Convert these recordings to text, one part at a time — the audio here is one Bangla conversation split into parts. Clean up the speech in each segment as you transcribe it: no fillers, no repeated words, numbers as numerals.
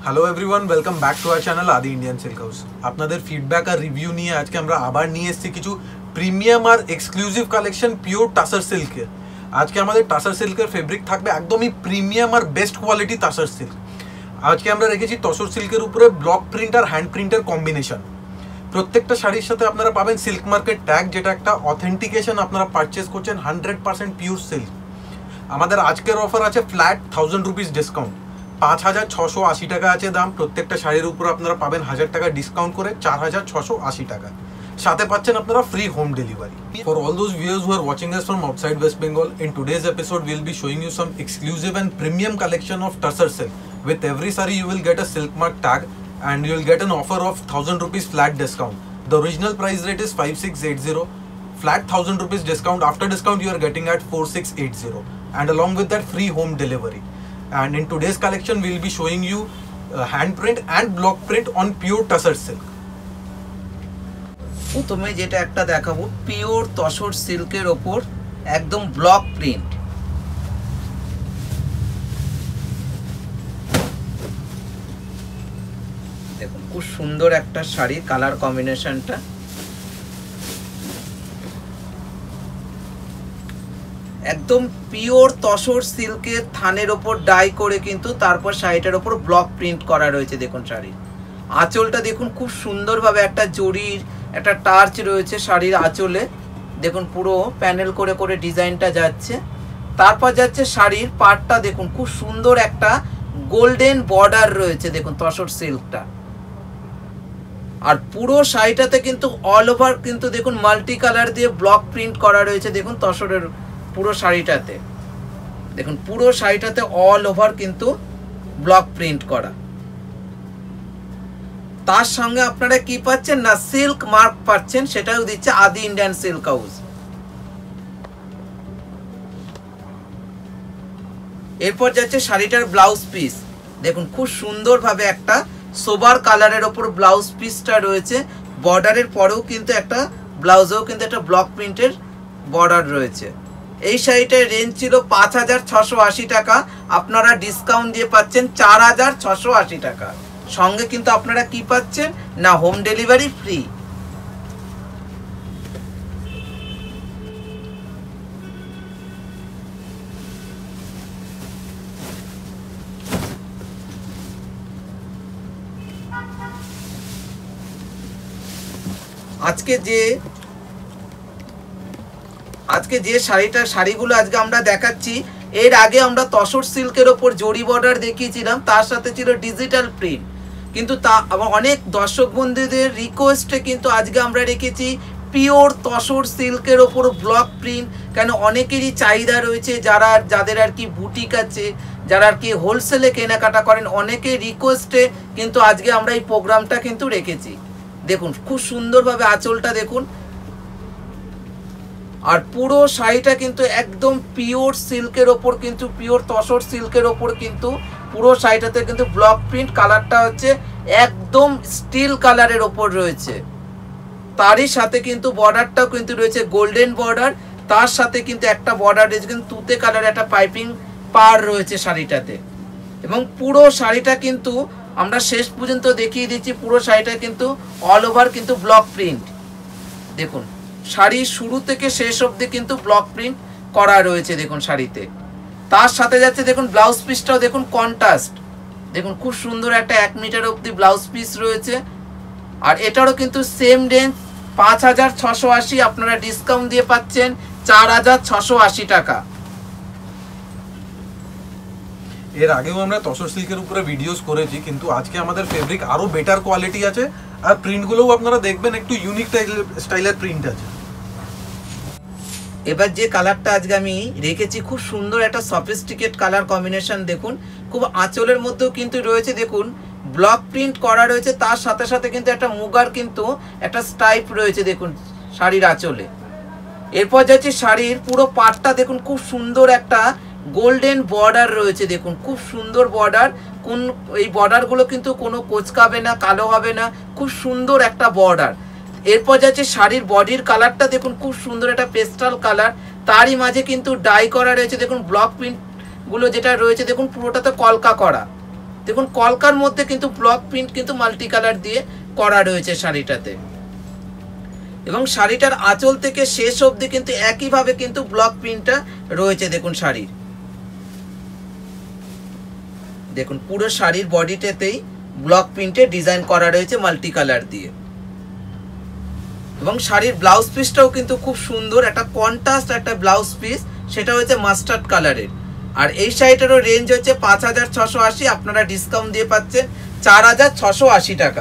Hello everyone, welcome back to our channel Adi Indian silk house. আপনাদের ফিডব্যাক আর রিভিউ নিয়ে আজকে আমরা আবার নিয়ে এসেছি কিছু প্রিমিয়াম আর এক্সক্লুসিভ কালেকশন পিওর টাসার সিল্কের। আজকে আমাদের টাসার সিল্কের ফেব্রিক থাকবে একদমই প্রিমিয়াম আর বেস্ট কোয়ালিটি টাসার সিল্ক। আজকে আমরা রেখেছি তসর সিল্কের উপরে ব্লক প্রিন্ট আর হ্যান্ড প্রিন্টের কম্বিনেশন। প্রত্যেকটা শাড়ির সাথে আপনারা পাবেন সিল্ক মার্কেট ট্যাগ, যেটা একটা অথেন্টিকেশন। আপনারা পারচেস করছেন 100% পিওর সিল্ক। আমাদের আজকের অফার আছে ফ্ল্যাট 1000 রুপিস ডিসকাউন্ট, 5680 টাকা আছে দাম। প্রত্যেকটা শাড়ির উপর আপনারা পাবেন 1000 টাকা ডিসকাউন্ট করে 4680 টাকা। সাথে পাচ্ছেন আপনারা free home delivery. For all those viewers who are watching us from outside West Bengal, in today's episode we'll be showing you some exclusive and premium collection of Tussar silk. With every saree you will get a silk mark tag and you will get an offer of 1000 rupees flat discount. The original price rate is 5680. Flat 1000 rupees discount. After discount you are getting at 4680, and along with that free home delivery. And in today's collection we will be showing you hand print and block print on pure Tussar silk. প্রথমে যেটা একটা দেখাবো পিওর তসর সিল্কের ওপর একদম ব্লক প্রিন্ট। দেখুন খুব সুন্দর একটা শাড়ি, কালার কম্বিনেশনটা একদম পিওর তসর সিল্কের থানের ওপর ডাই করে কিন্তু তারপর শাড়িটার ওপর ব্লক প্রিন্ট করা রয়েছে। দেখুন শাড়ির আঁচলটা দেখুন খুব সুন্দরভাবে একটা জরির একটা টার্চ রয়েছে শাড়ির আঁচলে। দেখুন পুরো প্যানেল করে করে ডিজাইনটা যাচ্ছে। তারপর যাচ্ছে শাড়ির পাড়টা, দেখুন খুব সুন্দর একটা গোল্ডেন বর্ডার রয়েছে। দেখুন তসর সিল্কটা, আর পুরো শাড়িটাতে কিন্তু অল ওভার কিন্তু দেখুন মাল্টি কালার দিয়ে ব্লক প্রিন্ট করা রয়েছে। দেখুন তসরের পুরো শাড়িটাতে, দেখুন পুরো শাড়িটাতে অল ওভার কিন্তু ব্লক প্রিন্ট করা। তার সঙ্গে আপনারা কি পাচ্ছেন না সিল্ক মার্ক পাচ্ছেন, সেটাও দিচ্ছে আদি ইন্ডিয়ান সিল্ক হাউস। এরপর যাচ্ছে শাড়িটার ব্লাউজ পিস। দেখুন খুব সুন্দরভাবে একটা সোবার কালারের ওপর ব্লাউজ পিসটা রয়েছে। বর্ডারের পরেও কিন্তু একটা ব্লাউজেও কিন্তু একটা ব্লক প্রিন্টের বর্ডার রয়েছে। এই শাড়িটার রেঞ্জ ছিল 5680 টাকা, আপনারা ডিসকাউন্ট দিয়ে পাচ্ছেন 4680 টাকা। সঙ্গে কিন্তু আপনারা কি পাচ্ছেন না হোম ডেলিভারি ফ্রি। আজকে যে শাড়িগুলো আজকে আমরা দেখাচ্ছি, এর আগে আমরা তসর সিল্কের ওপর জরি বর্ডার দেখিয়েছিলাম, তার সাথে ছিল ডিজিটাল প্রিন্ট। কিন্তু তা অনেক দর্শক বন্ধুদের রিকোয়েস্টে কিন্তু আজকে আমরা রেখেছি পিওর তসর সিল্কের ওপর ব্লক প্রিন্ট। কেন অনেকেরই চাহিদা রয়েছে, যাদের আর কি বুটিক আছে, যারা আর কি হোলসেলে কেনাকাটা করেন, অনেকের রিকোয়েস্টে কিন্তু আজকে আমরা এই প্রোগ্রামটা কিন্তু রেখেছি। দেখুন খুব সুন্দরভাবে আঁচলটা দেখুন, আর পুরো শাড়িটা কিন্তু একদম পিওর সিল্কের ওপর কিন্তু পিওর তসর সিল্কের ওপর কিন্তু পুরো শাড়িটাতে কিন্তু ব্লক প্রিন্ট। কালারটা হচ্ছে একদম স্টিল কালারের ওপর রয়েছে। তারই সাথে কিন্তু বর্ডারটাও কিন্তু রয়েছে গোল্ডেন বর্ডার। তার সাথে কিন্তু একটা বর্ডার রয়েছে কিন্তু তুতে কালারের একটা পাইপিং পার রয়েছে শাড়িটাতে। এবং পুরো শাড়িটা কিন্তু আমরা শেষ পর্যন্ত দেখিয়ে দিচ্ছি, পুরো শাড়িটা কিন্তু অল ওভার কিন্তু ব্লক প্রিন্ট। দেখুন শাড়ির শুরু থেকে শেষ অবধি কিন্তু ব্লক প্রিন্ট করা রয়েছে দেখুন শাড়িতে। তার সাথে যাচ্ছে দেখুন ব্লাউজ পিসটাও দেখুন কন্ট্রাস্ট। দেখুন খুব সুন্দর একটা 1 মিটার অবধি ব্লাউজ পিস রয়েছে। আর এটারও কিন্তু সেম রেঞ্জ 5680, আপনারা ডিসকাউন্ট দিয়ে পাচ্ছেন 4680 টাকা। এর আগেও আমরা তসর সিল্কের উপরে ভিডিওস করেছি, কিন্তু আজকে আমাদের ফেব্রিক আরো বেটার কোয়ালিটি আছে, আর প্রিন্টগুলোও আপনারা দেখবেন একটু ইউনিক স্টাইলের প্রিন্ট আছে। এবার যে কালারটা আজকে আমি রেখেছি খুব সুন্দর একটা সফিস্টিকেট কালার কম্বিনেশন। দেখুন খুব আঁচলের মধ্যেও কিন্তু রয়েছে, দেখুন ব্লক প্রিন্ট করা রয়েছে। তার সাথে সাথে কিন্তু একটা মুগার কিন্তু একটা স্টাইপ রয়েছে দেখুন শাড়ির আঁচলে। এরপর যাচ্ছে শাড়ির পুরো পাটটা, দেখুন খুব সুন্দর একটা গোল্ডেন বর্ডার রয়েছে। দেখুন খুব সুন্দর বর্ডার, এই বর্ডারগুলো কিন্তু কোনো কোচকাবে না, কালো হবে না, খুব সুন্দর একটা বর্ডার। এরপর যাচ্ছে শাড়ির বডির কালারটা, দেখুন খুব সুন্দর একটা পেস্টাল কালার। তারই মাঝে কিন্তু ডাই করা রয়েছে। দেখুন ব্লক প্রিন্ট গুলো যেটা রয়েছে দেখুন পুরোটাতে কলকা করা। দেখুন কলকার মধ্যে কিন্তু ব্লক প্রিন্ট কিন্তু মাল্টি কালার দিয়ে করা রয়েছে শাড়িটাতে, এবং শাড়িটার আঁচল থেকে শেষ অবধি কিন্তু একইভাবে কিন্তু ব্লক প্রিন্টটা রয়েছে। দেখুন শাড়ির, দেখুন পুরো শাড়ির বডিটাতেই ব্লক প্রিন্টে ডিজাইন করা রয়েছে মাল্টি কালার দিয়ে। এবং শাড়ির ব্লাউজ পিসটাও কিন্তু খুব সুন্দর, একটা কন্ট্রাস্ট একটা ব্লাউজ পিস, সেটা হচ্ছে মাস্টার্ড কালারের। আর এই শাড়িটারও রেঞ্জ হচ্ছে 5680, আপনারা ডিসকাউন্ট দিয়ে পাচ্ছেন 4680 টাকা।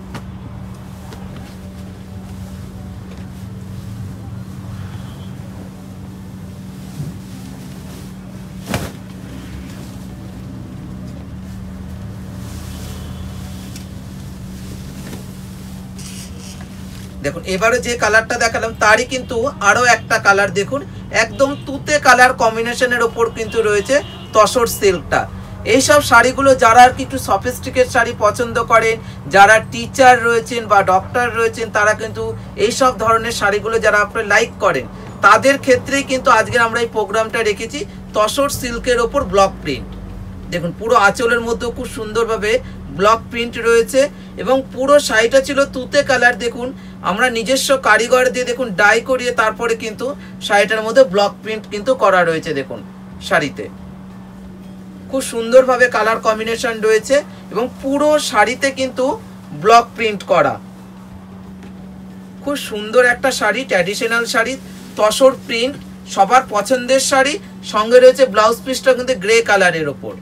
দেখুন এবারে যে কালারটা দেখালাম তারই কিন্তু আরো একটা কালার, দেখুন একদম তুতে কালার কম্বিনেশনের ওপর কিন্তু রয়েছে তসর সিল্কটা। এইসব শাড়িগুলো যারা আর কি একটু সফিস্টিকেট শাড়ি পছন্দ করেন, যারা টিচার রয়েছেন বা ডক্টর রয়েছেন, তারা কিন্তু এইসব ধরনের শাড়িগুলো যারা আপনারা লাইক করেন, তাদের ক্ষেত্রেই কিন্তু আজকে আমরা এই প্রোগ্রামটা রেখেছি তসর সিল্কের ওপর ব্লক প্রিন্ট। দেখুন পুরো আঁচলের মধ্যে খুব সুন্দরভাবে ব্লক প্রিন্ট রয়েছে, এবং পুরো শাড়িটা ছিল তুতে কালার। দেখুন আমরা নিজস্ব কারিগর দিয়ে দেখুন ডাই করিয়ে তারপরে কিন্তু শাড়িটার মধ্যে ব্লক প্রিন্ট কিন্তু করা রয়েছে। দেখুন শাড়িতে খুব সুন্দরভাবে কালার কম্বিনেশন রয়েছে, এবং পুরো শাড়িতে কিন্তু ব্লক প্রিন্ট করা। খুব সুন্দর একটা শাড়ি, ট্র্যাডিশনাল শাড়ি, তসর প্রিন্ট, সবার পছন্দের শাড়ি। সঙ্গে রয়েছে ব্লাউজ পিসটা কিন্তু গ্রে কালারের ওপর।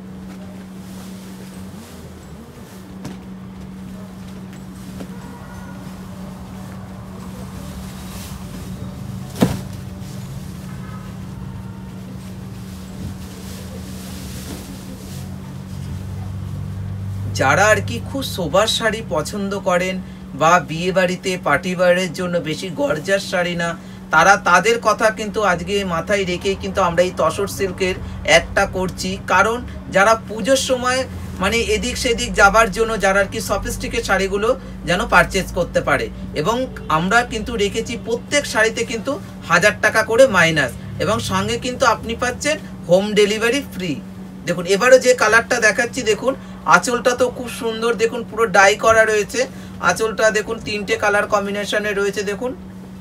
যারা আর কি খুব সোবার শাড়ি পছন্দ করেন বা বিয়ে বাড়িতে পার্টি ওয়্যারের জন্য বেশি গর্জাস শাড়ি না, তারা তাদের কথা কিন্তু আজকে মাথায় রেখেই কিন্তু আমরা এই তসর সিল্কের একটা করছি। কারণ যারা পুজোর সময় মানে এদিক সেদিক যাবার জন্য যারা আর কি সফিস্টিকেট শাড়িগুলো যেন পারচেজ করতে পারে, এবং আমরা কিন্তু রেখেছি প্রত্যেক শাড়িতে কিন্তু 1000 টাকা করে মাইনাস, এবং সঙ্গে কিন্তু আপনি পাচ্ছেন হোম ডেলিভারি ফ্রি। দেখুন এবারে যে কালারটা দেখাচ্ছি, দেখুন আঁচলটা তো খুব সুন্দর, দেখুন পুরো ডাই করা রয়েছে আঁচলটা, দেখুন 3টে কালার কম্বিনেশনে রয়েছে। দেখুন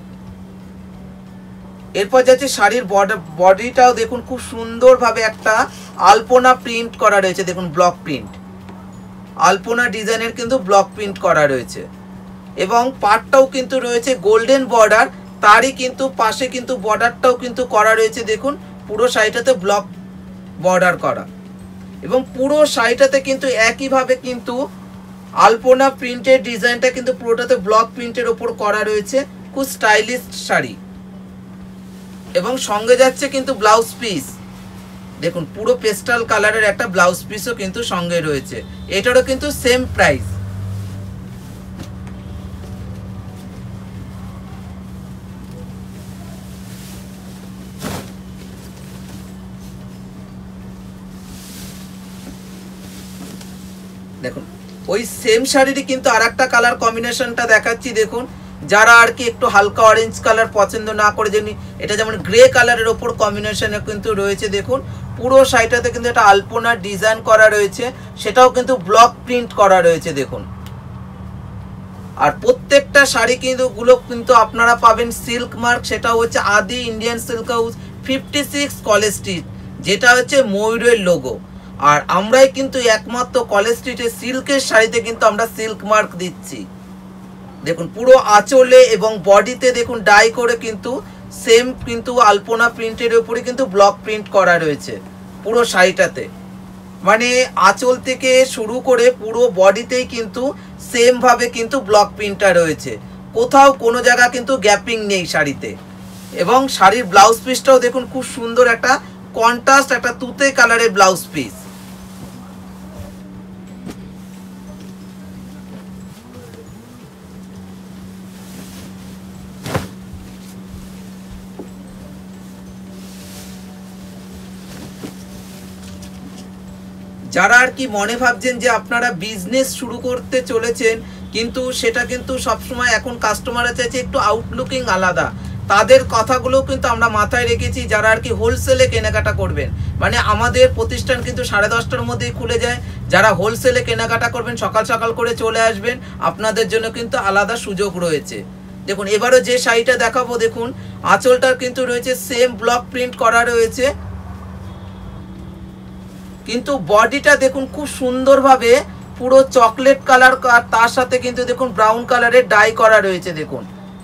এরপর যাচ্ছে শাড়ির বডিটাও দেখুন খুব সুন্দরভাবে একটা আলপনা প্রিন্ট করা রয়েছে। দেখুন ব্লক প্রিন্ট, আলপনা ডিজাইনের কিন্তু ব্লক প্রিন্ট করা রয়েছে, এবং পাটটাও কিন্তু রয়েছে গোল্ডেন বর্ডার, তারই কিন্তু পাশে কিন্তু বর্ডারটাও কিন্তু করা রয়েছে। দেখুন পুরো শাড়িটাতে ব্লক বর্ডার করা, এবং পুরো শাড়িটাতে কিন্তু একইভাবে কিন্তু আলপনা প্রিন্টের ডিজাইনটা কিন্তু পুরোটাতে ব্লক প্রিন্টের ওপর করা রয়েছে। খুব স্টাইলিশ শাড়ি, এবং সঙ্গে যাচ্ছে কিন্তু ব্লাউজ পিস। দেখুন পুরো পেস্টাল কালারের একটা ব্লাউজ পিসও কিন্তু সঙ্গে রয়েছে, এটারও কিন্তু সেম প্রাইস। দেখুন ওই সেম শাড়িরই কিন্তু আর একটা কালার কম্বিনেশনটা দেখাচ্ছি। দেখুন যারা আর কি একটু হালকা অরেঞ্জ কালার পছন্দ না করে, যেমনি এটা যেমন গ্রে কালারের ওপর কম্বিনেশনে কিন্তু রয়েছে। দেখুন পুরো শাড়িটাতে কিন্তু একটা আলপনার ডিজাইন করা রয়েছে, সেটাও কিন্তু ব্লক প্রিন্ট করা রয়েছে। দেখুন আর প্রত্যেকটা শাড়ি কিন্তু আপনারা পাবেন সিল্ক মার্ক, সেটা হচ্ছে Adi Indian silk house 56 college street, যেটা হচ্ছে ময়ূরের লোগো। আর আমরাই কিন্তু একমাত্র কলেজ স্ট্রিটে সিল্কের শাড়িতে কিন্তু আমরা সিল্ক মার্ক দিচ্ছি। দেখুন পুরো আঁচলে এবং বডিতে দেখুন ডাই করে কিন্তু সেম কিন্তু আলপনা প্রিন্টের উপরে কিন্তু ব্লক প্রিন্ট করা রয়েছে পুরো শাড়িটাতে। মানে আঁচল থেকে শুরু করে পুরো বডিতেই কিন্তু সেম ভাবে কিন্তু ব্লক প্রিন্টটা রয়েছে, কোথাও কোনো জায়গা কিন্তু গ্যাপিং নেই শাড়িতে। এবং শাড়ির ব্লাউজ পিসটাও দেখুন খুব সুন্দর একটা কন্ট্রাস্ট একটা তুতে কালারের ব্লাউজ পিস। যারা আর কি মনে ভাবছেন যে আপনারা বিজনেস শুরু করতে চলেছেন, কিন্তু সেটা কিন্তু সবসময় এখন কাস্টমাররা চাইছে একটু আউটলুকিং আলাদা, তাদের কথাগুলো কিন্তু আমরা মাথায় রেখেছি, যারা আর কি হোলসেলে কেনাকাটা করবেন। মানে আমাদের প্রতিষ্ঠান কিন্তু 10:30টার মধ্যেই খুলে যায়। যারা হোলসেলে কেনাকাটা করবেন সকাল সকাল করে চলে আসবেন, আপনাদের জন্য কিন্তু আলাদা সুযোগ রয়েছে। দেখুন এবারও যে শাড়িটা দেখাবো, দেখুন আঁচলটার কিন্তু রয়েছে সেম ব্লক প্রিন্ট করা রয়েছে, কিন্তু বডিটা দেখুন খুব সুন্দরভাবে পুরো চকলেট কালার, আর তার সাথে কিন্তু দেখুন ব্রাউন কালারের ডাই করা রয়েছে দেখুন।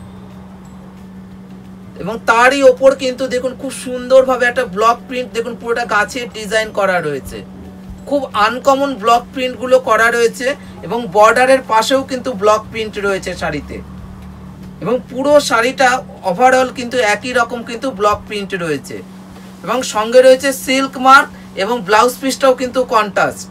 এবং তারই ওপর কিন্তু দেখুন খুব সুন্দরভাবে একটা ব্লক প্রিন্ট, দেখুন পুরোটা গাছের ডিজাইন করা রয়েছে। খুব আনকমন ব্লক প্রিন্টগুলো করা রয়েছে এবং বর্ডারের পাশেও কিন্তু ব্লক প্রিন্ট রয়েছে শাড়িতে। এবং পুরো শাড়িটা ওভারঅল কিন্তু একই রকম কিন্তু ব্লক প্রিন্ট রয়েছে। এবং সঙ্গে রয়েছে সিল্ক মার্ক এবং ব্লাউজ পিসটাও কিন্তু কন্ট্রাস্ট।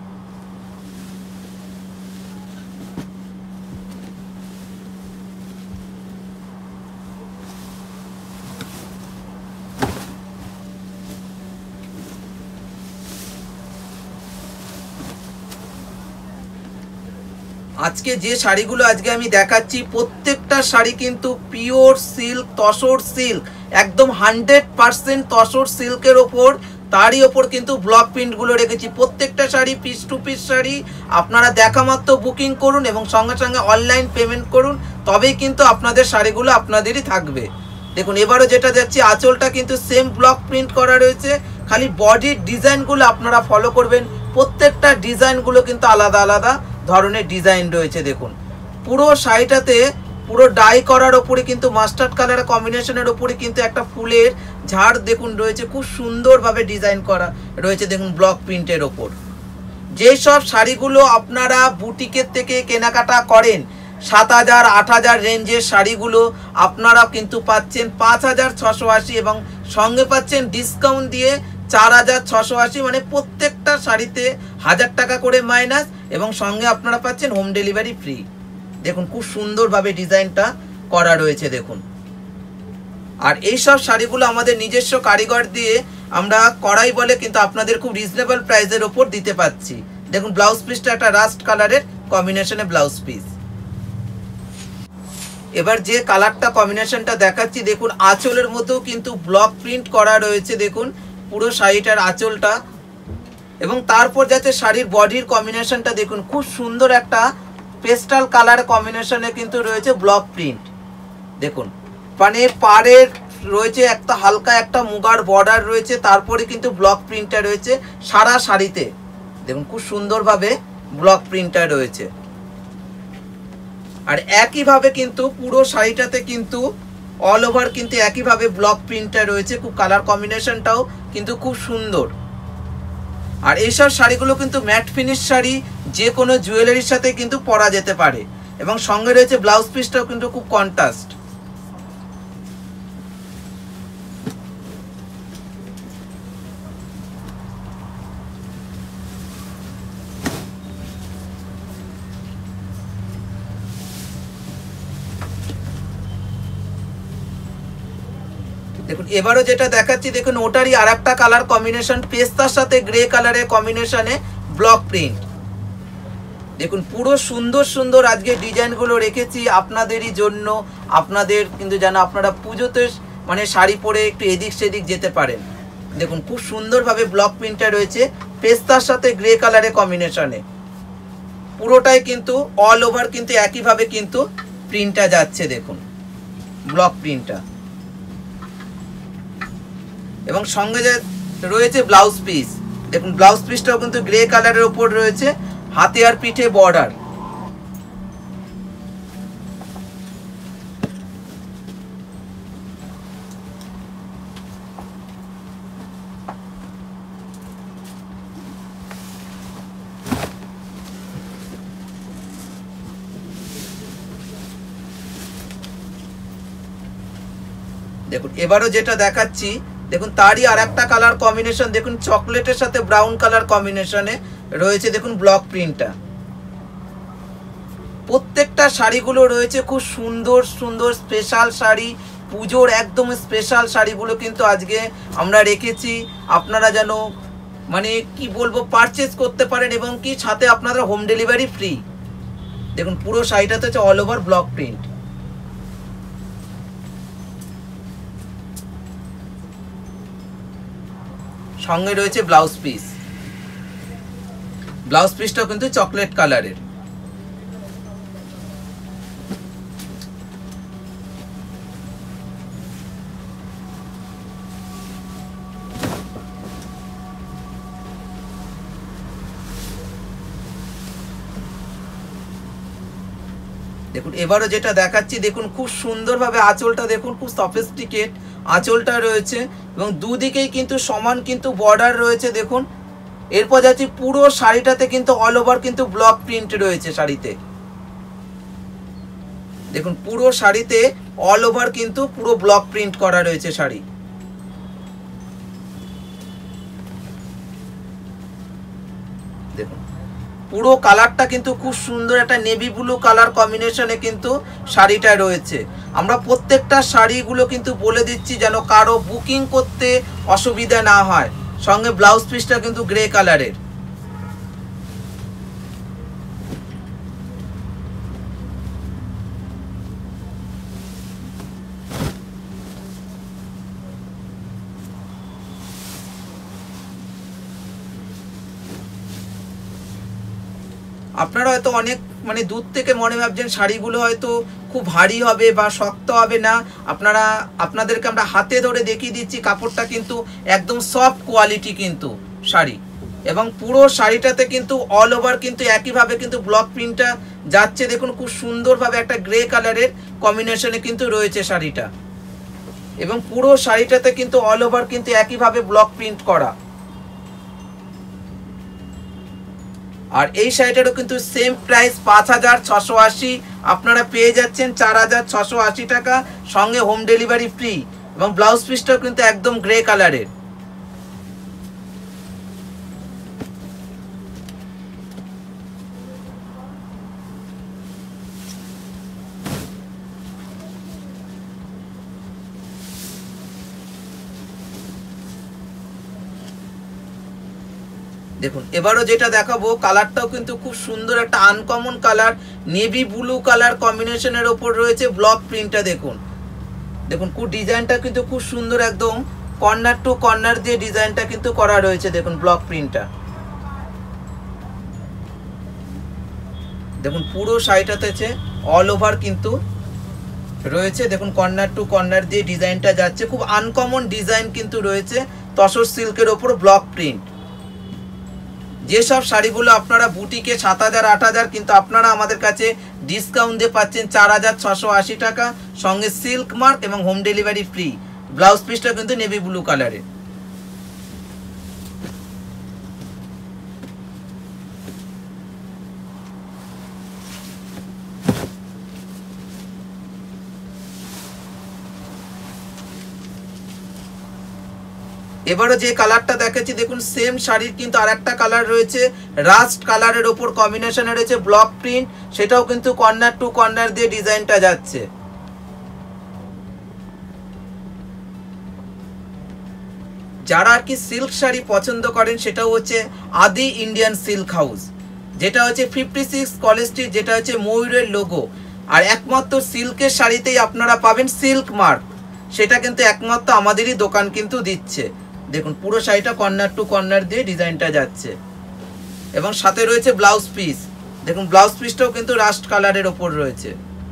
আজকে যে শাড়িগুলো আজকে আমি দেখাচ্ছি প্রত্যেকটা শাড়ি কিন্তু পিওর সিল্ক, তসর সিল্ক, একদম 100% তসর সিল্কের ওপর, তারই ওপর কিন্তু ব্লক প্রিন্টগুলো রেখেছি। প্রত্যেকটা শাড়ি পিস টু পিস শাড়ি। আপনারা দেখা মাত্র বুকিং করুন এবং সঙ্গে সঙ্গে অনলাইন পেমেন্ট করুন, তবেই কিন্তু আপনাদের শাড়িগুলো আপনাদেরই থাকবে। দেখুন এবারও যেটা যাচ্ছে, আঁচলটা কিন্তু সেম ব্লক প্রিন্ট করা রয়েছে, খালি বডির ডিজাইনগুলো আপনারা ফলো করবেন। প্রত্যেকটা ডিজাইনগুলো কিন্তু আলাদা আলাদা ধরনের ডিজাইন রয়েছে। দেখুন পুরো শাড়িটাতে পুরো ডাই করার ওপরে কিন্তু মাস্টার্ড কালার কম্বিনেশনের ওপরে কিন্তু একটা ফুলের ঝাড় দেখুন রয়েছে, খুব সুন্দরভাবে ডিজাইন করা রয়েছে দেখুন ব্লক প্রিন্টের ওপর। যেসব শাড়িগুলো আপনারা বুটিকের থেকে কেনাকাটা করেন 7,000 8,000 রেঞ্জের শাড়িগুলো আপনারা কিন্তু পাচ্ছেন 5,680 এবং সঙ্গে পাচ্ছেন ডিসকাউন্ট দিয়ে 4,680, মানে প্রত্যেকটা শাড়িতে 1000 টাকা করে মাইনাস এবং সঙ্গে আপনারা পাচ্ছেন হোম ডেলিভারি ফ্রি। দেখুন খুব সুন্দরভাবে ডিজাইনটা করা রয়েছে দেখুন। আর এইসব শাড়িগুলো আমাদের নিজস্ব কারিগর দিয়ে আমরা করাই বলে কিন্তু আপনাদের খুব রিজনেবল প্রাইসের ওপর দিতে পাচ্ছি। দেখুন ব্লাউজ পিসটা একটা রাস্ট কালারের কম্বিনেশনে ব্লাউজ পিস। এবার যে কালারটা কম্বিনেশনটা দেখাচ্ছি, দেখুন আঁচলের মধ্যেও কিন্তু ব্লক প্রিন্ট করা রয়েছে দেখুন পুরো শাড়িটার আঁচলটা। এবং তারপর যাচ্ছে শাড়ির বডির কম্বিনেশনটা দেখুন, খুব সুন্দর একটা পেস্টাল কালার কম্বিনেশনে কিন্তু রয়েছে ব্লক প্রিন্ট। দেখুন মানে পাড়ের রয়েছে একটা হালকা একটা মুগার বর্ডার রয়েছে, তারপরে কিন্তু ব্লক প্রিন্টটা রয়েছে সারা শাড়িতে। দেখুন খুব সুন্দরভাবে ব্লক প্রিন্টটা রয়েছে। আর একইভাবে কিন্তু পুরো শাড়িটাতে কিন্তু অল ওভার কিন্তু একইভাবে ব্লক প্রিন্টটা রয়েছে। খুব কালার কম্বিনেশনটাও কিন্তু খুব সুন্দর। আর এইসব শাড়িগুলো কিন্তু ম্যাট ফিনিশ শাড়ি, যে কোনো জুয়েলারির সাথে কিন্তু পরা যেতে পারে। এবং সঙ্গে রয়েছে ব্লাউজ পিসটাও কিন্তু খুব কন্ট্রাস্ট। দেখুন এবারও যেটা দেখাচ্ছি, দেখুন ওটারই আর একটা কালার কম্বিনেশন, পেস্তার সাথে গ্রে কালারের কম্বিনেশনে ব্লক প্রিন্ট। দেখুন পুরো সুন্দর সুন্দর আজকে ডিজাইনগুলো রেখেছি আপনাদেরই জন্য, আপনাদের কিন্তু যেন আপনারা পুজোতে মানে শাড়ি পরে একটু এদিক সেদিক যেতে পারেন। দেখুন খুব সুন্দরভাবে ব্লক প্রিন্টটা রয়েছে পেস্তার সাথে গ্রে কালারের কম্বিনেশনে। পুরোটাই কিন্তু অল ওভার কিন্তু একইভাবে কিন্তু প্রিন্টটা যাচ্ছে দেখুন ব্লক প্রিন্টটা। এবং সঙ্গে যে রয়েছে ব্লাউজ পিস, দেখুন ব্লাউজ পিসটাও কিন্তু গ্রে কালারের উপর রয়েছে, হাতে আর পিঠে বর্ডার। দেখুন এবারও যেটা দেখাচ্ছি, দেখুন তারই আর একটা কালার কম্বিনেশন, দেখুন চকলেটের সাথে ব্রাউন কালার কম্বিনেশনে রয়েছে দেখুন ব্লক প্রিন্টটা। প্রত্যেকটা শাড়িগুলো রয়েছে খুব সুন্দর সুন্দর স্পেশাল শাড়ি, পুজোর একদম স্পেশাল শাড়িগুলো কিন্তু আজকে আমরা রেখেছি। আপনারা যেন মানে কি বলবো পারচেজ করতে পারেন এবং কি সাথে আপনারা হোম ডেলিভারি ফ্রি। দেখুন পুরো শাড়িটাতে হচ্ছে অল ওভার ব্লক প্রিন্ট। সঙ্গে রয়েছে ব্লাউজ পিস। ব্লাউজ পিসটাও কিন্তু চকলেট কালারের। দেখুন এবারও যেটা দেখাচ্ছি, দেখুন খুব সুন্দরভাবে আঁচলটা দেখুন, খুব সফিস্টিকেট আঁচলটা রয়েছে এবং দুদিকেই কিন্তু সমান কিন্তু বর্ডার রয়েছে। দেখুন এরপর যাচ্ছি পুরো শাড়িটাতে কিন্তু অল ওভার কিন্তু ব্লক প্রিন্ট রয়েছে শাড়িতে। দেখুন পুরো শাড়িতে অল ওভার কিন্তু পুরো ব্লক প্রিন্ট করা রয়েছে শাড়ি। দেখুন পুরো কালারটা কিন্তু খুব সুন্দর একটা নেভি ব্লু কালার কম্বিনেশনে কিন্তু শাড়িটা রয়েছে। আমরা প্রত্যেকটা শাড়িগুলো কিন্তু বলে দিচ্ছি যেন কারো বুকিং করতে অসুবিধা না হয়। সঙ্গে ব্লাউজ পিসটা কিন্তু গ্রে কালারের। আপনারা হয়তো অনেক মানে দূর থেকে মনে ভাবছেন শাড়িগুলো হয়তো খুব ভারী হবে বা শক্ত হবে না। আপনাদেরকে আমরা হাতে ধরে দেখিয়ে দিচ্ছি, কাপড়টা কিন্তু একদম সফট কোয়ালিটি কিন্তু শাড়ি এবং পুরো শাড়িটাতে কিন্তু অল ওভার কিন্তু একইভাবে কিন্তু ব্লক প্রিন্টটা যাচ্ছে। দেখুন খুব সুন্দরভাবে একটা গ্রে কালারের কম্বিনেশনে কিন্তু রয়েছে শাড়িটা এবং পুরো শাড়িটাতে কিন্তু অল ওভার কিন্তু একইভাবে ব্লক প্রিন্ট করা। আর এই শাড়িটারও কিন্তু সেম প্রাইস ৫,৬৮০, আপনারা পেয়ে যাচ্ছেন ৪,৬৮০ টাকা, সঙ্গে হোম ডেলিভারি ফ্রি এবং ব্লাউজ পিসটাও কিন্তু একদম গ্রে কালারের। দেখুন এবারও যেটা দেখাবো কালারটাও কিন্তু খুব সুন্দর একটা uncommon colour, navy blue colour কম্বিনেশনের ওপর রয়েছে ব্লক প্রিন্টটা। দেখুন দেখুন খুব ডিজাইনটা কিন্তু খুব সুন্দর, একদম কর্নার টু কর্নার দিয়ে ডিজাইনটা কিন্তু করা রয়েছে। দেখুন ব্লক প্রিন্টটা, দেখুন পুরো শাড়িটাতে অল ওভার কিন্তু রয়েছে। দেখুন কর্নার টু কর্নার দিয়ে ডিজাইনটা যাচ্ছে, খুব আনকমন ডিজাইন কিন্তু রয়েছে তসর সিল্কের ওপর ব্লক প্রিন্ট। যেসব শাড়িগুলো আপনারা বুটিকে ৭,০০০ ৮,০০০, কিন্তু আপনারা আমাদের কাছে ডিসকাউন্ট দিয়ে পাচ্ছেন ৪,৬৮০ টাকা, সঙ্গে সিল্ক মার্ক এবং হোম ডেলিভারি ফ্রি। ব্লাউজ পিসটা কিন্তু নেভি ব্লু কালারের। এবারও যে কালারটা দেখাচ্ছি, দেখুন সেম শাড়ির কিন্তু আরেকটা কালার রয়েছে, রাস্ট কালারের ওপর কম্বিনেশনে রয়েছে ব্লক প্রিন্ট, সেটাও কিন্তু কর্নার টু কর্নার দিয়ে ডিজাইনটা যাচ্ছে। যারা আর কি সিল্ক শাড়ি পছন্দ করেন সেটাও হচ্ছে আদি ইন্ডিয়ান সিল্ক হাউস, যেটা হচ্ছে 56 কলেজ স্ট্রিট, যেটা হচ্ছে ময়ূরের লোগো। আর একমাত্র সিল্কের শাড়িতেই আপনারা পাবেন সিল্ক মার্ক, সেটা কিন্তু একমাত্র আমাদেরই দোকান কিন্তু দিচ্ছে। দেখুন পুরো শাড়িটা কর্নার টু কর্নার দিয়ে ডিজাইনটা যাচ্ছে এবং সাথে রয়েছে ব্লাউজ পিস। দেখুন ব্লাউজ পিসটাও কিন্তু রাস্ট কালারের ওপর রয়েছে।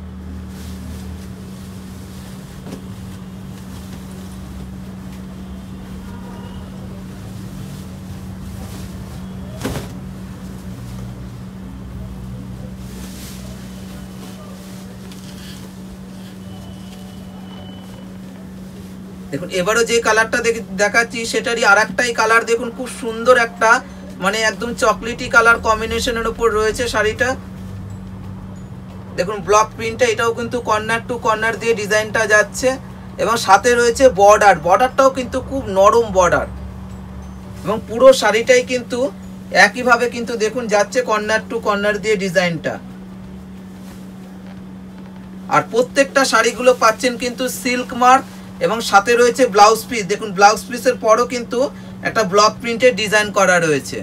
দেখুন এবারও যে কালারটা দেখাচ্ছি সেটারই আর একটাই কালার। দেখুন খুব সুন্দর একটা মানে একদম চকলেটি কালার কম্বিনেশনের উপর রয়েছে শাড়িটা। দেখুন ব্লক প্রিন্টটা, এটাও কিন্তু কর্নার টু কর্নার দিয়ে ডিজাইনটা যাচ্ছে এবং সাথে রয়েছে বর্ডারটাও কিন্তু খুব নরম বর্ডার এবং পুরো শাড়িটাই কিন্তু একইভাবে কিন্তু দেখুন যাচ্ছে কর্নার টু কর্নার দিয়ে ডিজাইনটা। আর প্রত্যেকটা শাড়িগুলো পাচ্ছেন কিন্তু সিল্ক মার্ক এবং সাথে রয়েছে ব্লাউজ পিস। দেখুন ব্লাউজ পিসের পরও কিন্তু একটা ব্লক প্রিন্টের ডিজাইন করা রয়েছে।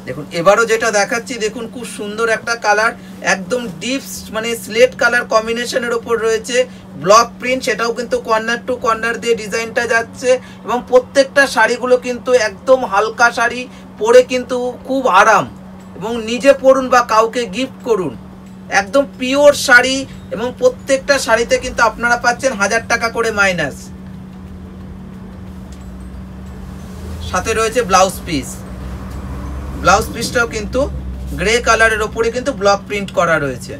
দেখুন এবারও যেটা দেখাচ্ছি দেখুন খুব সুন্দর একটা কালার, একদম ডিপ মানে স্লেট কালার কম্বিনেশনের ওপর রয়েছে ব্লক প্রিন্ট, সেটাও কিন্তু কর্নার টু কর্নার দিয়ে ডিজাইনটা যাচ্ছে এবং প্রত্যেকটা শাড়িগুলো কিন্তু একদম হালকা শাড়ি, পরে কিন্তু খুব আরাম এবং নিজে পরুন বা কাউকে গিফট করুন, একদম পিওর শাড়ি এবং প্রত্যেকটা শাড়িতে কিন্তু আপনারা পাচ্ছেন 1000 টাকা করে মাইনাস। সাথে রয়েছে ব্লাউজ পিস, ব্লাউজ পিসটাও কিন্তু গ্রে কালারের ওপরে কিন্তু ব্লক প্রিন্ট করা রয়েছে।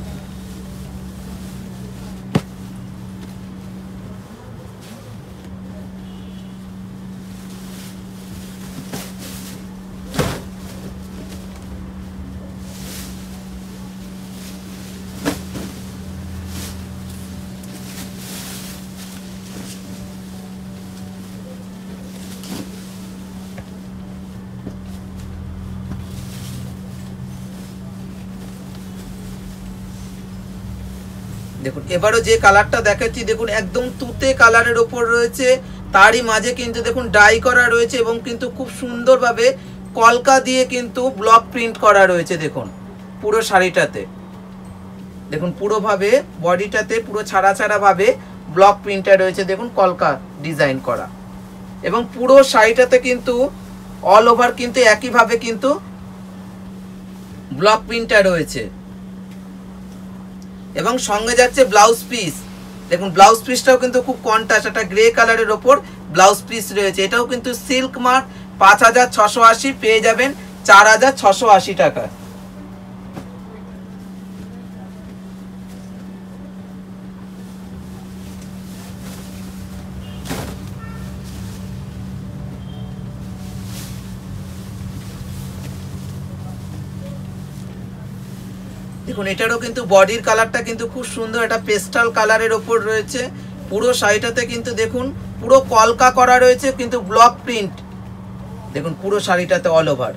দেখুন এবারও যে কালারটা দেখাচ্ছি দেখুন একদম তুতে কালারের ওপর রয়েছে, তারই মাঝে কিন্তু দেখুন ডাই করা রয়েছে এবং কিন্তু খুব সুন্দরভাবে কলকা দিয়ে কিন্তু ব্লক প্রিন্ট করা রয়েছে। দেখুন পুরো শাড়িটাতে দেখুন পুরোভাবে বডিটাতে পুরো ছাড়া ছাড়া ভাবে ব্লক প্রিন্টটা রয়েছে, দেখুন কলকা ডিজাইন করা এবং পুরো শাড়িটাতে কিন্তু অল ওভার কিন্তু একইভাবে কিন্তু ব্লক প্রিন্টটা রয়েছে এবং সঙ্গে যাচ্ছে ব্লাউজ পিস। দেখুন ব্লাউজ পিসটাও কিন্তু খুব কন্ট্রাস্ট, একটা গ্রে কালারের ওপর ব্লাউজ পিস রয়েছে, এটাও কিন্তু সিল্ক মার্ক 5680 পেয়ে যাবেন 4680 টাকা। দেখুন এটারও কিন্তু বডির কালারটা কিন্তু খুব সুন্দর, একটা পেস্টাল কালারের ওপর রয়েছে, পুরো শাড়িটাতে কিন্তু দেখুন পুরো কলকা করা রয়েছে কিন্তু ব্লক প্রিন্ট, দেখুন পুরো শাড়িটাতে অল ওভার।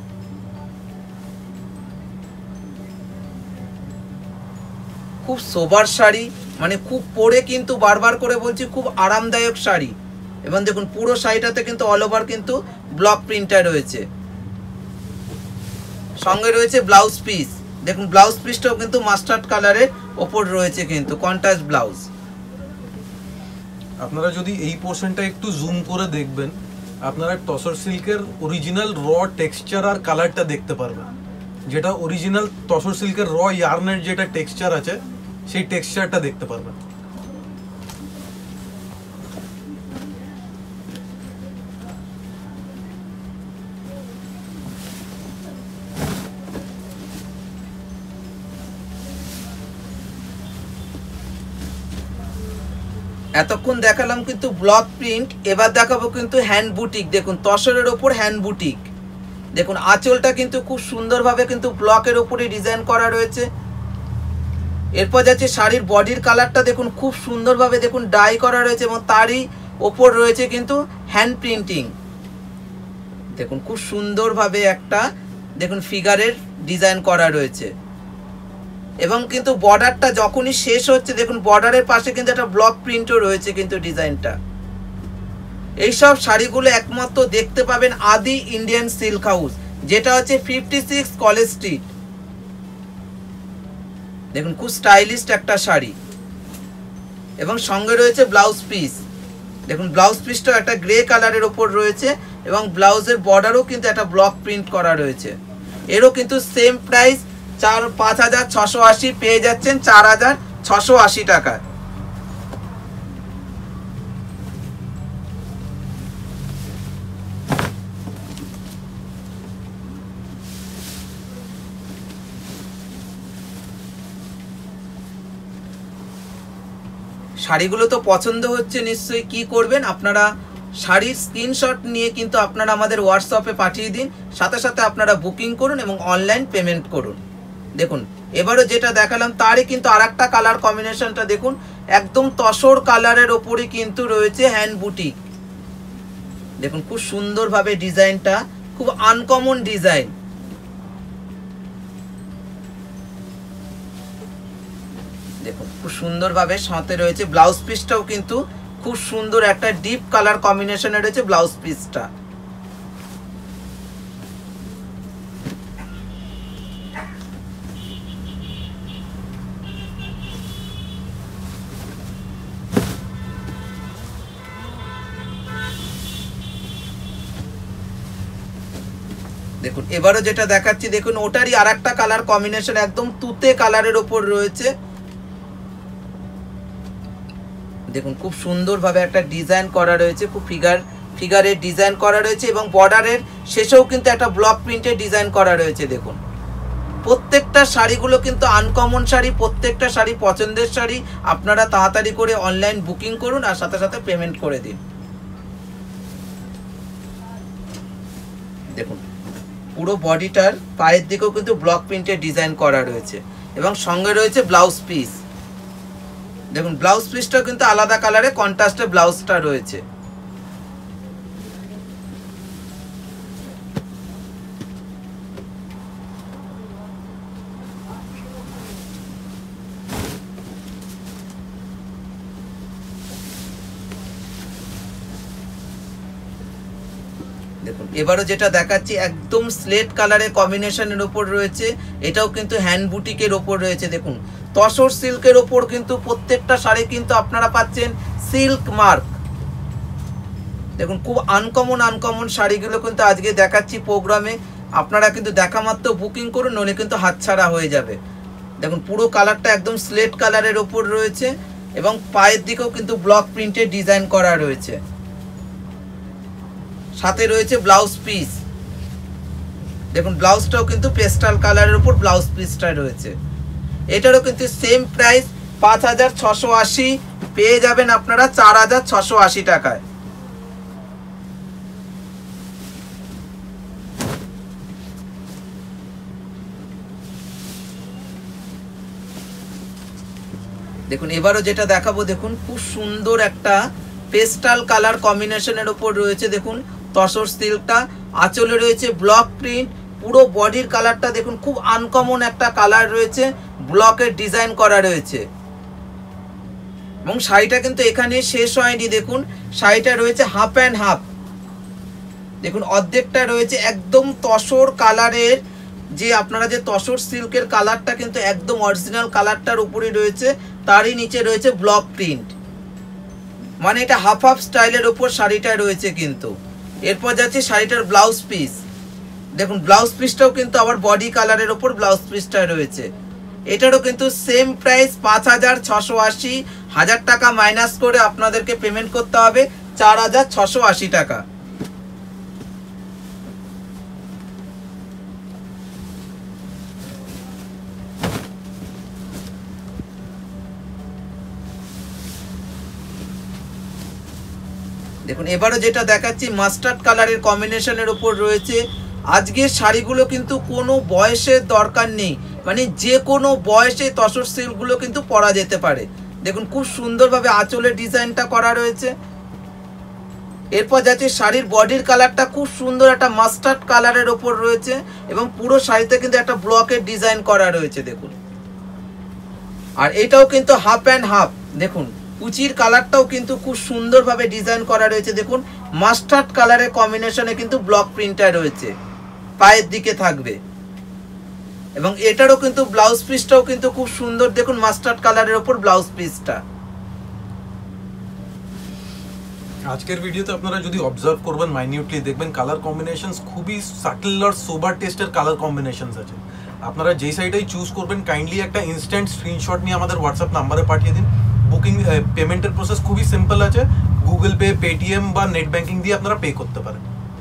খুব সোবার শাড়ি, মানে খুব পরে কিন্তু বারবার করে বলছি খুব আরামদায়ক শাড়ি এবং দেখুন পুরো শাড়িটাতে কিন্তু অল ওভার কিন্তু ব্লক প্রিন্টটা রয়েছে, সঙ্গে রয়েছে ব্লাউজ পিস। দেখুন ব্লাউজ পিসটাও কিন্তু মাস্টার্ড কালারের ওপর রয়েছে কিন্তু কন্ট্রাস্ট ব্লাউজ। আপনারা যদি এই পোর্শনটা একটু জুম করে দেখবেন আপনারা টসর সিল্কের অরিজিনাল র টেক্সচার আর কালারটা দেখতে পারবেন, যেটা অরিজিনাল টসর সিল্কের র ইয়ার্নের যেটা টেক্সচার আছে সেই টেক্সচারটা দেখতে পারবেন। এতক্ষণ দেখালাম কিন্তু ব্লক প্রিন্ট, এবার দেখাবো কিন্তু হ্যান্ড বুটিক। দেখুন তসরের ওপর হ্যান্ড বুটিক, দেখুন আঁচলটা কিন্তু খুব সুন্দরভাবে কিন্তু ব্লকের ওপরে ডিজাইন করা রয়েছে। এরপর যাচ্ছে শাড়ির বডির কালারটা দেখুন খুব সুন্দরভাবে দেখুন ডাই করা রয়েছে এবং তারই ওপর রয়েছে কিন্তু হ্যান্ড প্রিন্টিং। দেখুন খুব সুন্দরভাবে একটা দেখুন ফিগারের ডিজাইন করা রয়েছে এবং কিন্তু বর্ডারটা যখনই শেষ হচ্ছে দেখুন বর্ডারের পাশে কিন্তু একটা ব্লক প্রিন্টও রয়েছে কিন্তু ডিজাইনটা। এইসব শাড়িগুলো একমাত্র দেখতে পাবেন আদি ইন্ডিয়ান সিল্ক হাউস, যেটা হচ্ছে 56 কলেজ স্ট্রিট। দেখুন খুব স্টাইলিশ একটা শাড়ি এবং সঙ্গে রয়েছে ব্লাউজ পিস। দেখুন ব্লাউজ পিসটাও একটা গ্রে কালারের ওপর রয়েছে এবং ব্লাউজের বর্ডারও কিন্তু একটা ব্লক প্রিন্ট করা রয়েছে। এরও কিন্তু সেম প্রাইস 5680 পেয়ে যাচ্ছেন 4680 টাকায়। শাড়িগুলো তো পছন্দ হচ্ছে নিশ্চয়ই, কি করবেন আপনারা শাড়ির স্ক্রিনশট নিয়ে কিন্তু আপনারা আমাদের হোয়াটসঅ্যাপে পাঠিয়ে দিন, সাথে সাথে আপনারা বুকিং করুন এবং অনলাইন পেমেন্ট করুন। দেখুন এবারও যেটা দেখালাম তারই কিন্তু আরেকটা কালার কম্বিনেশনটা দেখুন, একদম তসর কালারের ওপরে কিন্তু রয়েছে হ্যান্ড বুটিক। দেখুন খুব সুন্দরভাবে ডিজাইনটা, খুব আনকমন ডিজাইন। দেখুন খুব সুন্দরভাবে সাথে রয়েছে ব্লাউজ পিসটাও কিন্তু খুব সুন্দর একটা ডিপ কালার কম্বিনেশনে রয়েছে ব্লাউজ পিসটা। দেখুন এবারও যেটা দেখাচ্ছি দেখুন ওটারই আরেকটা কালার কম্বিনেশন একদম তুতে কালারের ওপর রয়েছে। দেখুন খুব সুন্দরভাবে একটা ডিজাইন করা রয়েছে, খুব ফিগারের ডিজাইন করা রয়েছে এবং বর্ডারের শেষেও কিন্তু একটা ব্লক প্রিন্টের ডিজাইন করা রয়েছে। দেখুন প্রত্যেকটা শাড়িগুলো কিন্তু আনকমন শাড়ি, প্রত্যেকটা শাড়ি পছন্দের শাড়ি। আপনারা তাড়াতাড়ি করে অনলাইন বুকিং করুন আর সাথে সাথে পেমেন্ট করে দিন। দেখুন পুরো বডিটার পায়ের দিকেও কিন্তু ব্লক প্রিন্টের ডিজাইন করা রয়েছে এবং সঙ্গে রয়েছে ব্লাউজ পিস। দেখুন ব্লাউজ পিসটাও কিন্তু আলাদা কালারে কন্ট্রাস্টে ব্লাউজটা রয়েছে। দেখুন এবারও যেটা দেখাচ্ছি একদম স্লেট কালারের কম্বিনেশনের ওপর রয়েছে, এটাও কিন্তু হ্যান্ড বুটিকের ওপর রয়েছে। দেখুন তসর সিল্কের ওপর কিন্তু প্রত্যেকটা শাড়ি কিন্তু আপনারা পাচ্ছেন সিল্ক মার্ক। দেখুন খুব আনকমন শাড়িগুলো কিন্তু আজকে দেখাচ্ছি প্রোগ্রামে। আপনারা কিন্তু দেখা মাত্র বুকিং করুন, নইলে কিন্তু হাতছাড়া হয়ে যাবে। দেখুন পুরো কালারটা একদম স্লেট কালারের ওপর রয়েছে এবং পায়ের দিকেও কিন্তু ব্লক প্রিন্টের ডিজাইন করা রয়েছে, সাথে রয়েছে ব্লাউজ পিস। দেখুন ব্লাউজটাও কিন্তু পেস্টাল কালারের উপর ব্লাউজ পিসটা রয়েছে। এটারও কিন্তু সেম প্রাইস 5680, পেয়ে যাবেন আপনারা 4680 টাকায়। দেখুন এবারও যেটা দেখাবো দেখুন খুব সুন্দর একটা পেস্টাল কালার কম্বিনেশনের উপর রয়েছে। দেখুন তসর সিল্কটা, আঁচলে রয়েছে ব্লক প্রিন্ট, পুরো বডির কালারটা দেখুন খুব আনকমন একটা কালার রয়েছে, ব্লকের ডিজাইন করা রয়েছে এবং শাড়িটা কিন্তু এখানে শেষ হয়নি। দেখুন শাড়িটা রয়েছে হাফ অ্যান্ড হাফ। দেখুন অর্ধেকটা রয়েছে একদম তসর কালারের, যে আপনারা যে তসর সিল্কের কালারটা কিন্তু একদম অরিজিনাল কালারটার উপরে রয়েছে, তারই নিচে রয়েছে ব্লক প্রিন্ট, মানে এটা হাফ হাফ স্টাইলের উপর শাড়িটা রয়েছে কিন্তু। এরপর যাচ্ছে শাড়িটার ব্লাউজ পিস। দেখুন ব্লাউজ পিসটাও কিন্তু আবার বডি কালারের উপর ব্লাউজ পিসটা রয়েছে। এটারও কিন্তু সেম প্রাইস 5680, 1000 টাকা মাইনাস করে আপনাদেরকে পেমেন্ট করতে হবে 4680 টাকা। দেখুন এবারও যেটা দেখাচ্ছি মাস্টার্ড কালারের কম্বিনেশনের উপর রয়েছে। আজকের শাড়িগুলো কিন্তু কোনো বয়সের দরকার নেই, মানে যে কোনো বয়সে তসর সিল্কগুলো কিন্তু পরা যেতে পারে। দেখুন খুব সুন্দরভাবে আঁচলের ডিজাইনটা করা রয়েছে। এরপর যাচ্ছে শাড়ির বডির কালারটা খুব সুন্দর একটা মাস্টার্ড কালারের ওপর রয়েছে এবং পুরো শাড়িতে কিন্তু একটা ব্লকের ডিজাইন করা রয়েছে। দেখুন আর এটাও কিন্তু হাফ অ্যান্ড হাফ। দেখুন কুচির কালারটাও কিন্তু খুব সুন্দরভাবে ডিজাইন করা রয়েছে। দেখুন মাস্টার্ড কালারের কম্বিনেশনে কিন্তু ব্লক প্রিন্টটা রয়েছে, পায়ের দিকে থাকবে এবং এটারও কিন্তু ব্লাউজ পিসটাও কিন্তু খুব সুন্দর। দেখুন মাস্টার্ড কালারের উপর ব্লাউজ পিসটা। আজকের ভিডিওতে আপনারা যদি অবজার্ভ করবেন মাইনিউটলি দেখবেন কালার কম্বিনেশনস খুবই সাটল আর সোবার টেস্টের কালার কম্বিনেশনস আছে। আপনারা যেই সাইডেই চুজ করবেন কাইন্ডলি একটা ইনস্ট্যান্ট স্ক্রিনশট নিয়ে আমাদের হোয়াটসঅ্যাপ নাম্বারে পাঠিয়ে দিন। বুকিং পেমেন্টের প্রসেস খুবই সিম্পল আছে, গুগল পে, পেটিএম বা নেট ব্যাংকিং দিয়ে আপনারা পে করতে পারেন।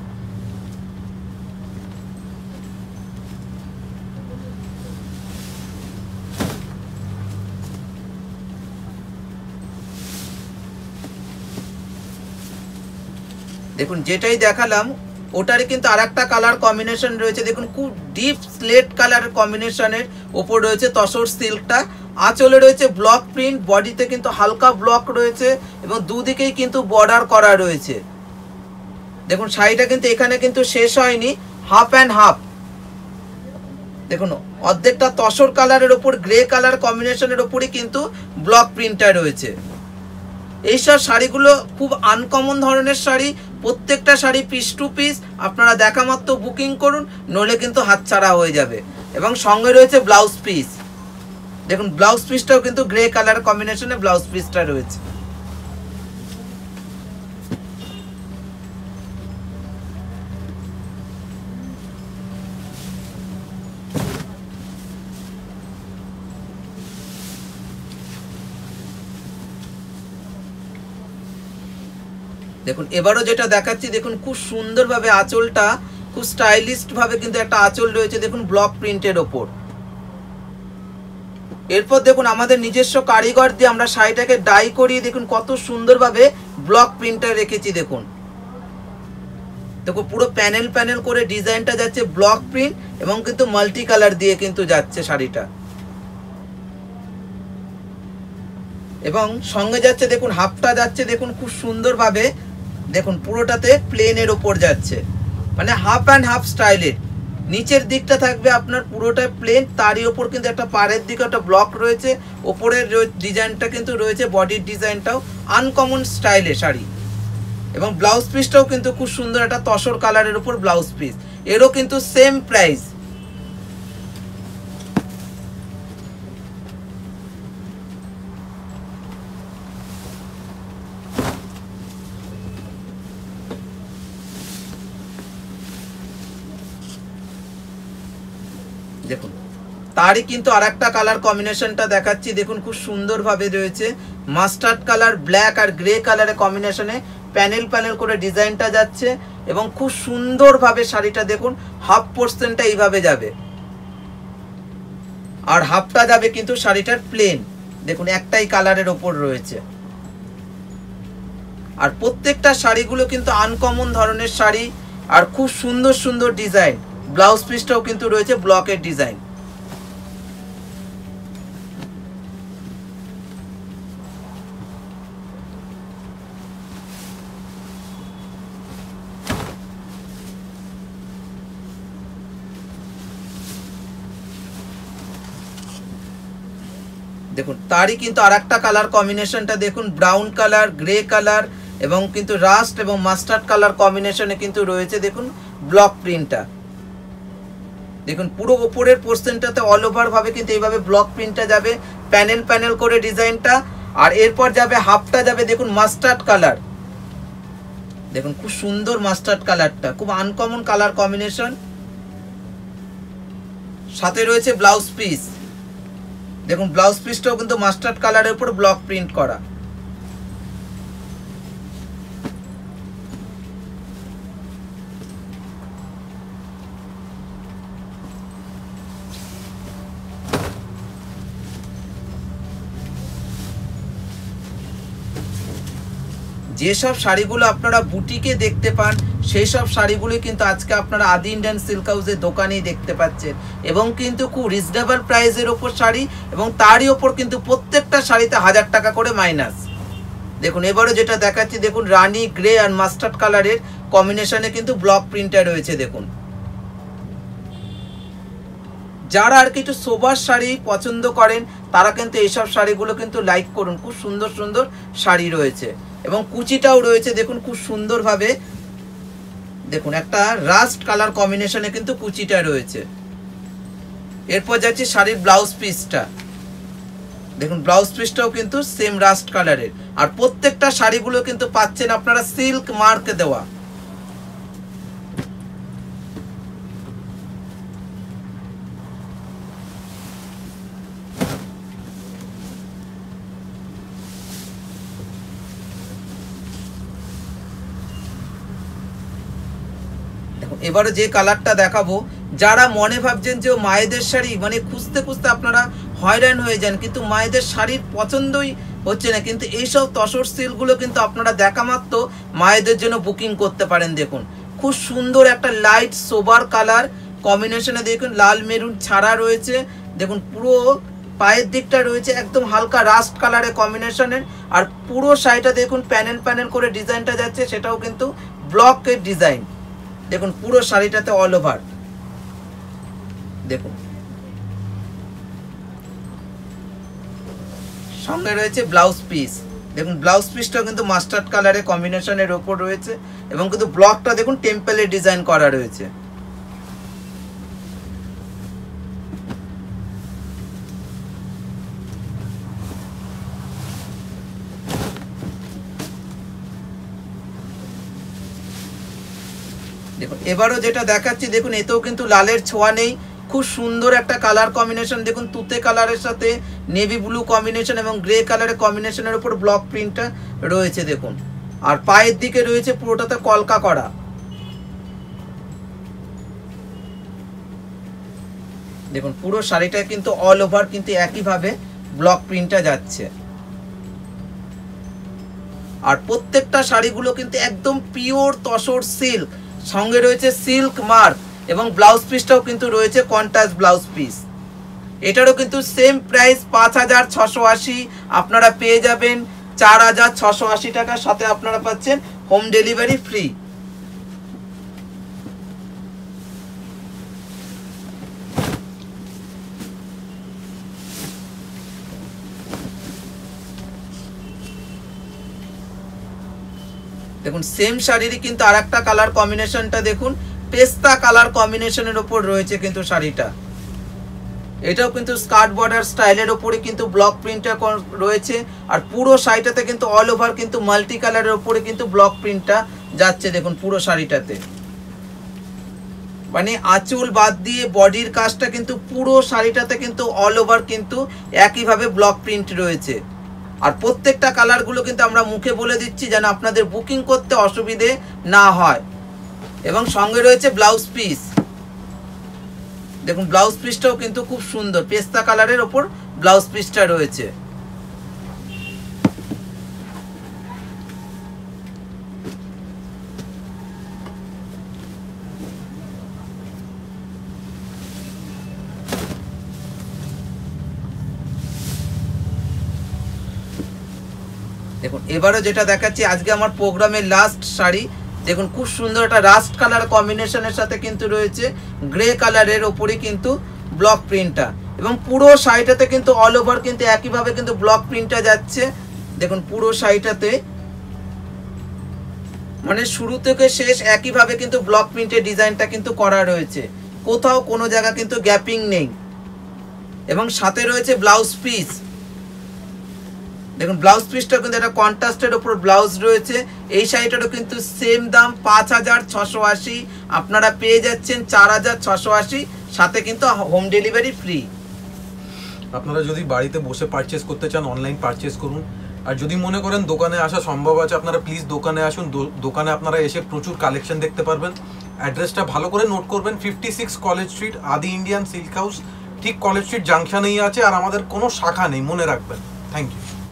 দেখুন যেটাই দেখালাম ওটারই কিন্তু আরেকটা কালার কম্বিনেশন রয়েছে। দেখুন খুব ডিপ স্লেট কালারের কম্বিনেশনের ওপর রয়েছে তসর সিল্কটা। আঁচলে রয়েছে ব্লক প্রিন্ট, বডিতে কিন্তু হালকা ব্লক রয়েছে এবং দুদিকেই কিন্তু বর্ডার করা রয়েছে। দেখুন শাড়িটা কিন্তু এখানে কিন্তু শেষ হয়নি, হাফ অ্যান্ড হাফ। দেখুন অর্ধেকটা তসর কালারের ওপর গ্রে কালার কম্বিনেশনের ওপরই কিন্তু ব্লক প্রিন্টটা রয়েছে। এইসব শাড়িগুলো খুব আনকমন ধরনের শাড়ি, প্রত্যেকটা শাড়ি পিস টু পিস। আপনারা দেখা মাত্র বুকিং করুন, নইলে কিন্তু হাতছাড়া হয়ে যাবে এবং সঙ্গে রয়েছে ব্লাউজ পিস। দেখুন ব্লাউজ পিসটাও কিন্তু গ্রে কালার কম্বিনেশনে ব্লাউজ পিসটা রয়েছে। দেখুন এবারও যেটা দেখাচ্ছি দেখুন খুব সুন্দরভাবে আঁচলটা খুব স্টাইলিশ ভাবে কিন্তু একটা আঁচল রয়েছে দেখুন ব্লক প্রিন্টের ওপর। এরপর দেখুন আমাদের নিজস্ব কারিগর দিয়ে আমরা শাড়িটাকে ডাই করিয়ে দেখুন কত সুন্দরভাবে ব্লক প্রিন্টটা রেখেছি। দেখুন দেখুন পুরো প্যানেল প্যানেল করে ডিজাইনটা যাচ্ছে ব্লক প্রিন্ট এবং কিন্তু মাল্টি কালার দিয়ে কিন্তু যাচ্ছে শাড়িটা, এবং সঙ্গে যাচ্ছে দেখুন হাফটা যাচ্ছে দেখুন খুব সুন্দরভাবে দেখুন পুরোটাতে প্লেনের ওপর যাচ্ছে, মানে হাফ অ্যান্ড হাফ স্টাইলের। নিচের দিকটা থাকবে আপনার পুরোটা প্লেন, তারই ওপর কিন্তু একটা পাড়ের দিকে একটা ব্লক রয়েছে, ওপরের ডিজাইনটা কিন্তু রয়েছে বডির ডিজাইনটাও আনকমন স্টাইলে শাড়ি। এবং ব্লাউজ পিসটাও কিন্তু খুব সুন্দর একটা তসর কালারের উপর ব্লাউজ পিস, এরও কিন্তু সেম প্রাইস। দেখুন তারই কিন্তু আরেকটা কালার কম্বিনেশনটা দেখাচ্ছি, দেখুন খুব সুন্দরভাবে রয়েছে মাস্টার্ড কালার, ব্ল্যাক আর গ্রে কালারের কম্বিনেশনে প্যানেল প্যানেল করে ডিজাইনটা যাচ্ছে, এবং খুব সুন্দরভাবে শাড়িটা দেখুন হাফ পোর্শনটা এইভাবে যাবে আর হাফটা যাবে কিন্তু শাড়িটার প্লেন। দেখুন একটাই কালারের ওপর রয়েছে, আর প্রত্যেকটা শাড়িগুলো কিন্তু আনকমন ধরনের শাড়ি আর খুব সুন্দর সুন্দর ডিজাইন। ব্লাউজ পিসটাও কিন্তু রয়েছে ব্লকের ডিজাইন। দেখুন তারই কিন্তু আরেকটা কালার কম্বিনেশনটা দেখুন ব্রাউন কালার, গ্রে কালার এবং কিন্তু রাস্ট এবং মাস্টার্ড কালার কম্বিনেশনে কিন্তু রয়েছে দেখুন ব্লক প্রিন্টটা। দেখুন পুরো উপরের পোর্শনটাতে অল ওভার ভাবে কিন্তু এইভাবে ব্লক প্রিন্টটা যাবে, প্যানেল প্যানেল করে ডিজাইনটা, আর এরপর যাবে হাফটা যাবে দেখুন মাস্টার্ড কালার। দেখুন খুব সুন্দর মাস্টার্ড কালারটা, খুব আনকমন কালার কম্বিনেশন। সাথে রয়েছে ব্লাউজ পিস, দেখুন ব্লাউজ পিসটাও কিন্তু মাস্টার্ড কালারের উপর ব্লক প্রিন্ট করা। যেসব শাড়িগুলো আপনারা বুটিকে দেখতে পান সেই সব শাড়িগুলি কিন্তু আজকে আপনারা আদি ইন্ডিয়ান সিল্ক হাউসের দোকানেই দেখতে পাচ্ছেন, এবং কিন্তু খুব রিজনেবল প্রাইসের ওপর শাড়ি, এবং তারই ওপর কিন্তু প্রত্যেকটা শাড়িতে 1000 টাকা করে মাইনাস। দেখুন এবারে যেটা দেখাচ্ছি দেখুন রানি গ্রে আর মাস্টার্ড কালারের কম্বিনেশনে কিন্তু ব্লক প্রিন্টার রয়েছে। দেখুন যারা আর কি একটু সোবার শাড়ি পছন্দ করেন তারা কিন্তু এইসব শাড়িগুলো কিন্তু লাইক করুন, খুব সুন্দর সুন্দর শাড়ি রয়েছে, এবং কুচিটাও রয়েছে দেখুন খুব সুন্দরভাবে। দেখুন একটা রাস্ট কালার কম্বিনেশনে কিন্তু কুচিটা রয়েছে। এরপর যাচ্ছে শাড়ির ব্লাউজ পিসটা, দেখুন ব্লাউজ পিসটাও কিন্তু সেম রাস্ট কালারের, আর প্রত্যেকটা শাড়িগুলো কিন্তু পাচ্ছেন আপনারা সিল্ক মার্ক দেওয়া। এবারে যে কালারটা দেখাবো, যারা মনে ভাবছেন যে মায়েদের শাড়ি মানে খুঁজতে খুঁজতে আপনারা হয়রান হয়ে যান, কিন্তু মায়েদের শাড়ির পছন্দই হচ্ছে না, কিন্তু এইসব তসর সিল্কগুলো কিন্তু আপনারা দেখা মাত্র মায়েদের জন্য বুকিং করতে পারেন। দেখুন খুব সুন্দর একটা লাইট সোবার কালার কম্বিনেশনে দেখুন লাল মেরুন ছাড়া রয়েছে। দেখুন পুরো পায়ের দিকটা রয়েছে একদম হালকা রাস্ট কালারের কম্বিনেশনের, আর পুরো শাড়িটা দেখুন প্যানেল প্যানেল করে ডিজাইনটা যাচ্ছে, সেটাও কিন্তু ব্লকের ডিজাইন। দেখুন পুরো শাড়িটাতে অল ওভার দেখুন, সঙ্গে রয়েছে ব্লাউজ পিস। দেখুন ব্লাউজ পিসটাও কিন্তু মাস্টার্ড কালারের কম্বিনেশনের ওপর রয়েছে, এবং কিন্তু ব্লকটা দেখুন টেম্পলের ডিজাইন করা রয়েছে। দেখুন এবারও যেটা দেখাচ্ছি দেখুন এতেও কিন্তু লালের ছোঁয়া নেই, খুব সুন্দর একটা কালার কম্বিনেশন। দেখুন তুতে কালারের সাথে নেভি ব্লু কম্বিনেশন এবং গ্রে কালারের কম্বিনেশনের উপর ব্লক প্রিন্টটা রয়েছে। দেখুন আর পায়ের দিকে রয়েছে পুরোটাতে কলকা করা। দেখুন পুরো শাড়িটা কিন্তু অল ওভার কিন্তু একইভাবে ব্লক প্রিন্টটা যাচ্ছে। আর প্রত্যেকটা শাড়িগুলো কিন্তু একদম পিওর তসর সিল্ক, সঙ্গে রয়েছে সিল্ক মার্ক এবং ব্লাউজ পিসটাও কিন্তু রয়েছে কন্ট্রাস্ট ব্লাউজ পিস। এটারও কিন্তু সেম প্রাইস 5680, আপনারা পেয়ে যাবেন 4680 টাকার সাথে আপনারা পাচ্ছেন হোম ডেলিভারি ফ্রি। দেখুন সেম শাড়িরই কিন্তু আরেকটা কালার কম্বিনেশনটা দেখুন, পেস্তা কালার কম্বিনেশনের উপর রয়েছে কিন্তু শাড়িটা। এটাও কিন্তু স্কার্ট বর্ডার স্টাইলের উপরে কিন্তু ব্লক প্রিন্টটা রয়েছে। আর পুরো শাড়িটাতে কিন্তু অল ওভার কিন্তু মাল্টি কালারের উপরে কিন্তু ব্লক প্রিন্টটা যাচ্ছে। দেখুন পুরো শাড়িটাতে মানে আঁচল বাদ দিয়ে বডির কাজটা কিন্তু পুরো শাড়িটাতে কিন্তু অল ওভার কিন্তু একইভাবে ব্লক প্রিন্ট রয়েছে। আর প্রত্যেকটা কালারগুলো কিন্তু আমরা মুখে বলে দিচ্ছি যেন আপনাদের বুকিং করতে অসুবিধে না হয়। এবং সঙ্গে রয়েছে ব্লাউজ পিস। দেখুন ব্লাউজ পিসটাও কিন্তু খুব সুন্দর, পেস্তা কালারের ওপর ব্লাউজ পিসটা রয়েছে। দেখুন এবারে যেটা দেখাচ্ছি আজকে আমার প্রোগ্রামের লাস্ট শাড়ি। দেখুন খুব সুন্দর একটা রাস্ট কালার কম্বিনেশনের সাথে কিন্তু রয়েছে গ্রে কালারের ওপরে কিন্তু ব্লক প্রিন্টটা, এবং পুরো শাড়িটাতে কিন্তু অল ওভার কিন্তু একইভাবে কিন্তু ব্লক প্রিন্টটা যাচ্ছে। দেখুন পুরো শাড়িটাতে মানে শুরু থেকে শেষ একইভাবে কিন্তু ব্লক প্রিন্টের ডিজাইনটা কিন্তু করা রয়েছে, কোথাও কোনো জায়গা কিন্তু গ্যাপিং নেই। এবং সাথে রয়েছে ব্লাউজ পিস। দেখুন ব্লাউজ পিসটা কিন্তু একটা কন্ট্রাস্টের উপর ব্লাউজ রয়েছে। এই শাড়িটারও কিন্তু সেম দাম 5680, আপনারা পেয়ে যাচ্ছেন 4680, সাথে কিন্তু হোম ডেলিভারি ফ্রি। আপনারা যদি বাড়িতে বসে পারচেস করতে চান অনলাইন পারচেস করুন, আর যদি মনে করেন দোকানে আসা সম্ভব আছে আপনারা প্লিজ দোকানে আসুন। দোকানে আপনারা এসে প্রচুর কালেকশন দেখতে পারবেন। অ্যাড্রেসটা ভালো করে নোট করবেন, 56 college street, Adi Indian silk house, ঠিক কলেজ স্ট্রিট জাংশনেই আছে। আর আমাদের কোনো শাখা নেই, মনে রাখবেন। Thank you.